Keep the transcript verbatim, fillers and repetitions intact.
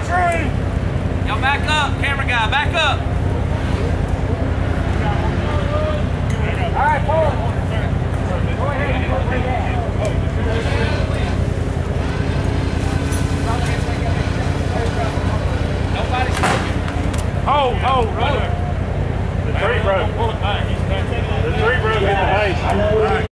tree. Y'all back up, camera guy, back up. All right, pull it. Go ahead.